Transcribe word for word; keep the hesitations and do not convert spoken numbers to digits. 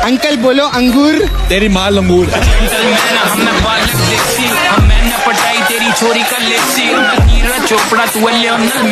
Uncle बोलो अंगूर। तेरी माँ लंगूर। मैंने पटाई तेरी छोरी का लेसी, चोपड़ा तू